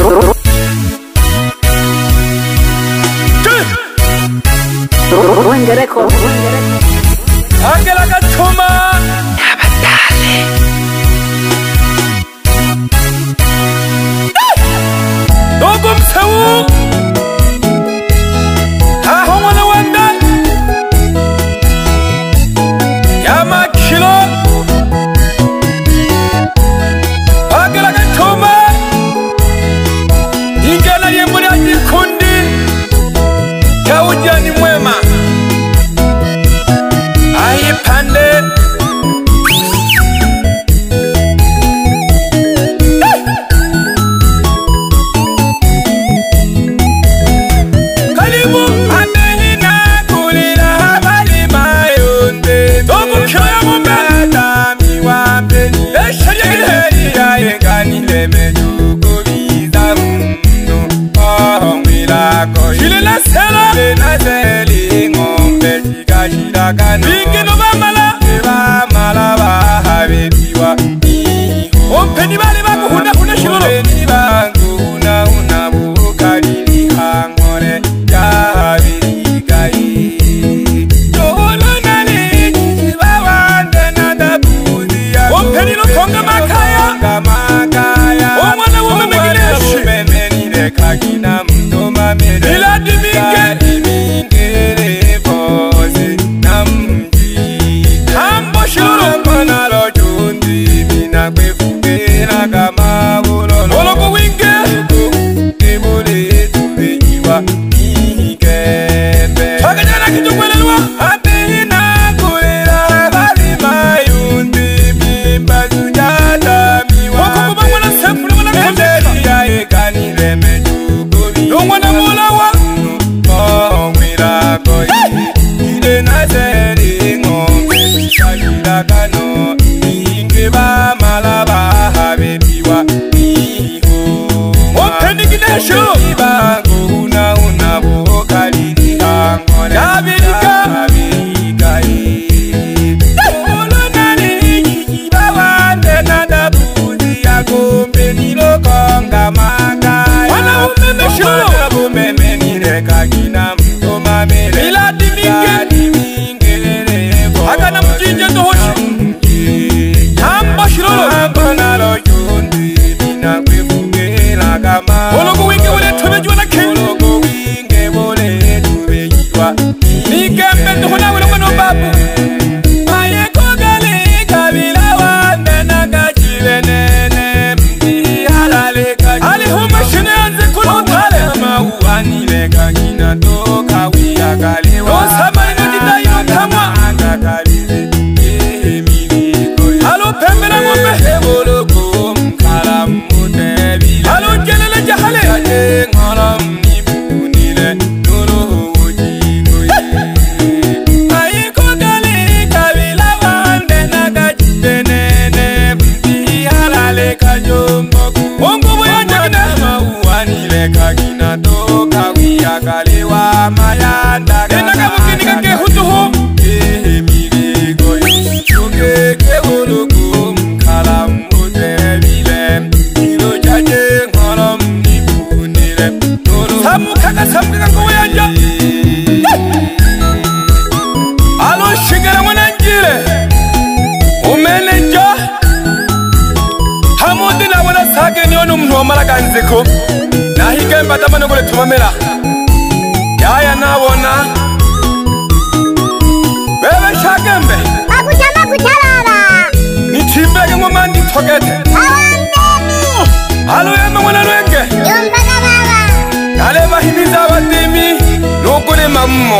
Wengereko Angela Gatuma Nabatale Dogum Sawu Ahomana Wanda Yama Kilo Angela Gatuma Ingela Yemuri Kundi Kauja ni mwema Pande Kalibu amehina kulira habari mayonde Dobu kaya mbata miwambe Eshari ya yengani lemejuko bizamuno Mwila koshi Shile na sela Shile na seli ngombe Chika shira kano Ompeni bale bangu huna shilolo Ompeni bangu huna bukali hangore Jabirigai Jolo nani Jibawande nadabuzi ya Ompeni lukonga makaya Omwana wumemegineshi Omwana kakina mdoma mede Ila diminge Repoze namji Ambo shilolo Amana lojundi Bina kwefu Kama bulolo Oloko winge Ebole tubejiwa Ikembe Chagajana kijukwelelwa Abina kulera Bali mayundi Bimba sujata miwa Wakukuba mwana sefulu mwana kondeli Ya ekani leme jukovi Yongwana mula wa Mwira koi Ide naseri ngombe Shagila kano Inge ba malaba Ibango una bokali hangone Jabirika Olo nani Jibawande nadabuzi ya gombe Nilo konga makaya Wana umeme sholo Wana umeme nireka gina mtoma mere Ila diminge Agana mjinje tohoshi Hamba shilolo Hamba nalo yundi Bina kwefuge la kama Ologo winge wale tumejiwa na keni Ologo winge wale tumejiwa Nigembe tuhona wale wano babu Aye kogale kabila wande nagajive nene Mdi halale kajive Ali hume shine anze kulutale Ama uwanile kagina toka wia kalewa Osama ino jita ino kamwa Anga kalive Halo pembe na ngombe Ologo mkala mute bile Halo jelele jahale Kaje ngolam nipunile Nuru ujigo Ayi kogali kabila wande Nagajive nene Mdi halale kajomboku Ongo boya jagine Mauwanile kagina toka wia kalewa Mayanda Enaka mukini kake hutuhu Chukeke ologo mkala mute bile Ilo jaje ngolam nipunile Samu kaka kowe anja Alo shigera mwananjile Umeneja Hamudina wana sage ni onu mnu omalaga nziko Na hige mbatama nogole tumamela Yaya nawona Bebe shagembe Nichimbege mwamandi togete Halo yeme mwana lwenge Kale bahimiza abadimi Nogole mamumo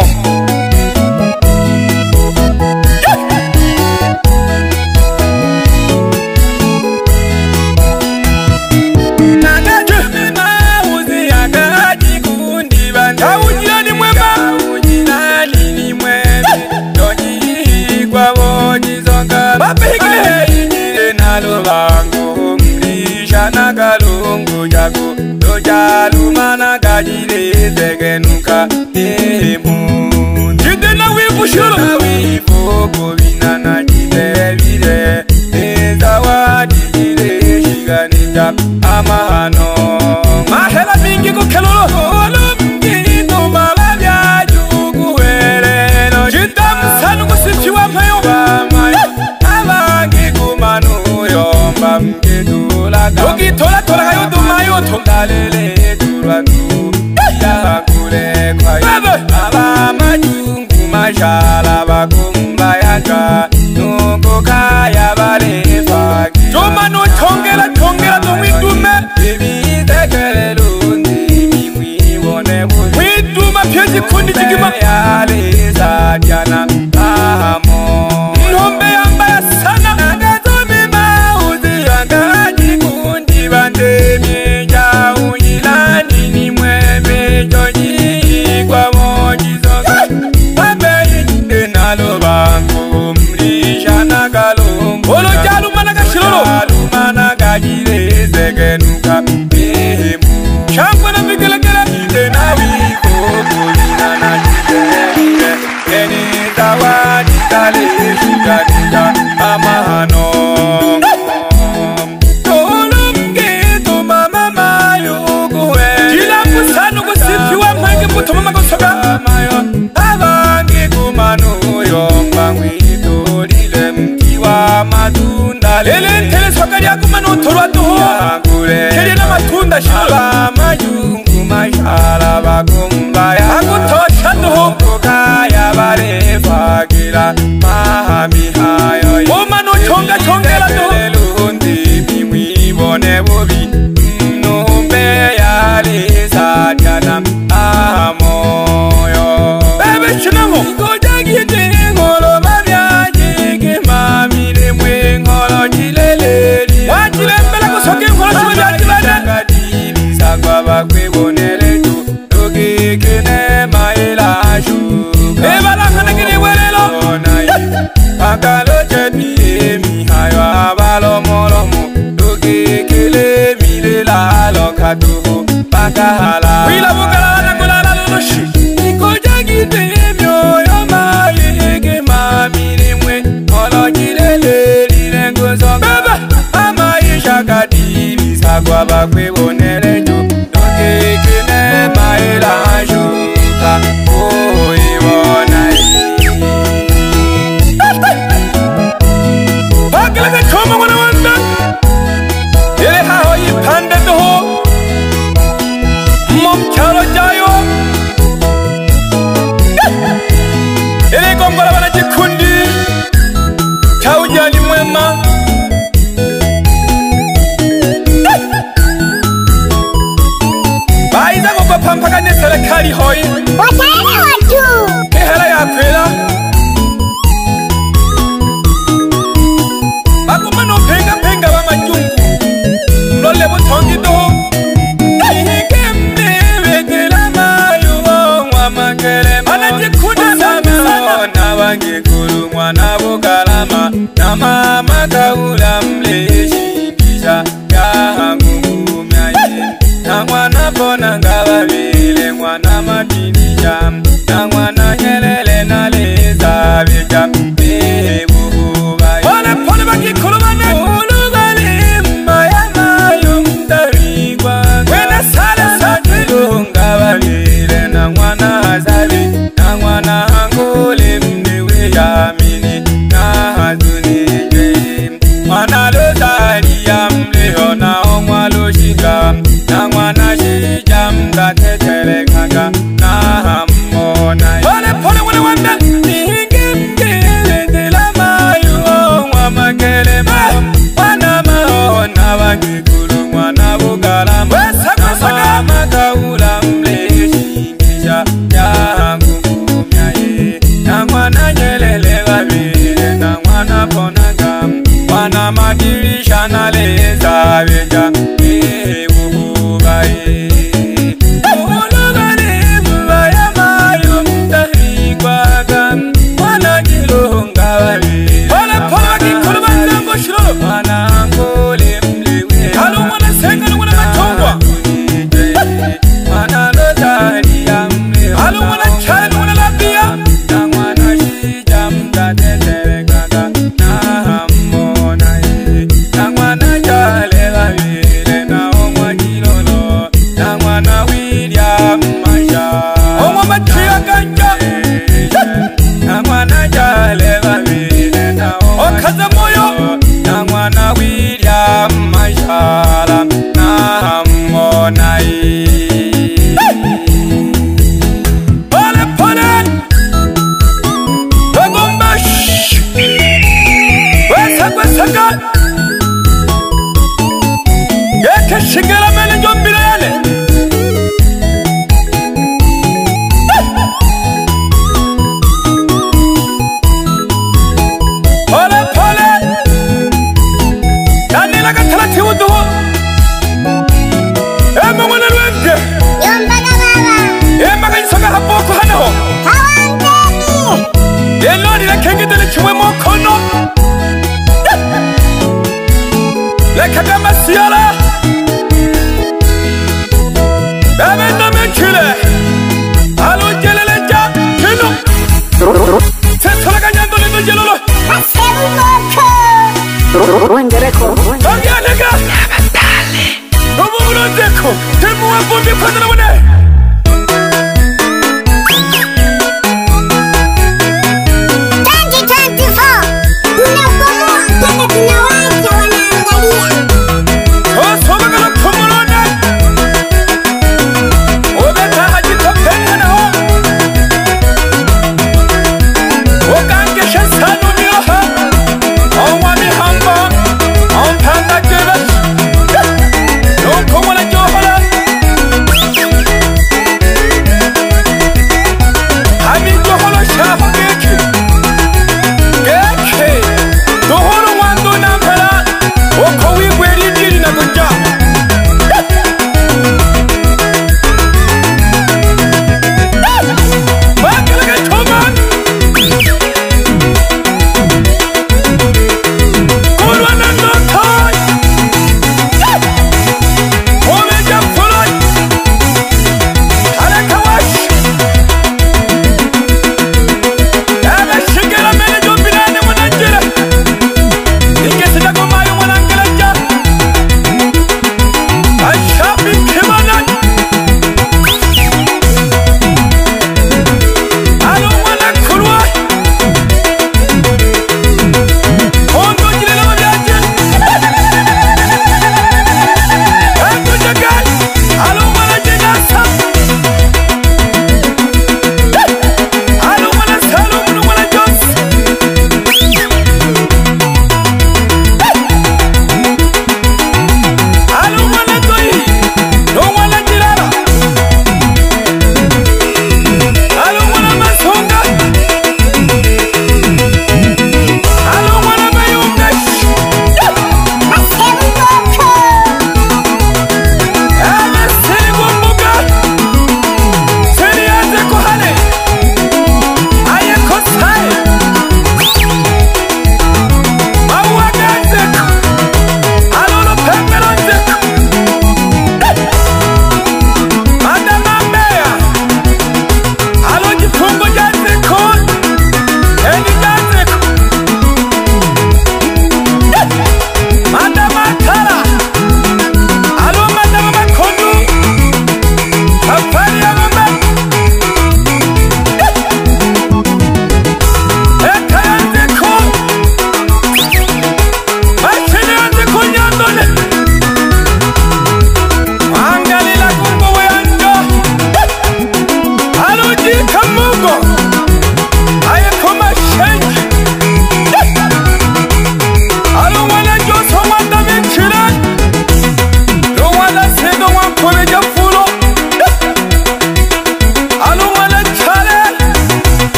Nagaje Mauzi ya gaji kundi banda Kawujia ni mwema Kawujia ni mwema Doji kwa woji zonga Babike Ijire nalo bango Mlisha na kalungu jago Dojalu na gajile tegenuka Jide na wifu shiro Na wifu kubina na jide vile Zawadi jile shiganija amahano mahela mingi kukelolo olumgido mababya juguwerelo jitamsanu kusifiwa mayo abangi kumanu yomba mgedula ukitola tola kayo dumayo tongalele duranu ya kule kwayo aba majungu majala bakumba yaka nuko kaya balefa joma no tongela dumwidume bibi tekelundi mimwibone mwiduma pyeji kundi jigima yale sajana ahamo nombe yambaya sana agazomi mauzi yangaji kundi bande mija uyilani ni mweme joji kwa mojizoga abeyi nalo bangu mrisha na kalumbu olo jalu managa shilolo jalu managa jile zegenuka mehemu shangwe na vigelegele ite na wiko kulina na jile eni zawadi kale shidadija amahano tolumgeto mama mayo kuwe jila kusanu kusifiwa mwenge mbuto mama kusoga mayo abangi kumanu yomba mwitolile mkiwa matunda lele tele soka lya kumanu tolwa tuho kele na matunda shala majungu mashala bakumba ya akutosha tuho kaya bare fagira mahami hayo omano chonga chongela tuho lundi mimwibone bubi numbe yale sajana amoyo bebe chinamo kojagite ngolo babyaje ke mamire mwe ngolo jileleri wajilembela kusoke ngolo chibajibana bisagwa bakwebonele tu togekene maila shuka ebalangana kini werelo akalo jeni mi hayo abalo molomo togekele milela lokatu bakahala wila bukala na kulala loloshi ikojagite myoyo maige mamire mwe ngolo jileleri lengozo baba amaisha kadi bisagwa bakwebonele tu togekene maila shuka oibona bakalaga choma mwana wanda ele hao yipande doho momchalo jayo ele gongola bana jikundi chaujani mwema baiza ngoko pampagane serikali hoi watani watu kehela ya kwela bakumano penga bamajungu lole butongi do ihikembe wekela mayo wa makele manajikuda sana na wangekulu mwana bukalama na mama kaula mleshi kisha yangu myaye na mwana pona ngababile mwana madini jam shingela mele njombile yale Pole pole Dani laga thalati wuduhu Mwana lwende Yombaga baba Maga yisoga hapoko hanaho Hawandeni Lori la kengitele chumwe mokono Leka kama siyala Bebe no menchile Alo jeleleja Kino Setola kanyando lindo jelolo Asebu moko Wangereko Tangia nega Nabatale Nobu uno deko Temu wa bumbi kwa dana wane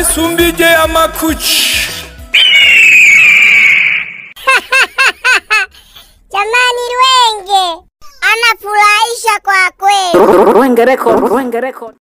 Misumbije ya makuchi. Jamani Rwenge anafurahisha kwa kweli. Rwenge record.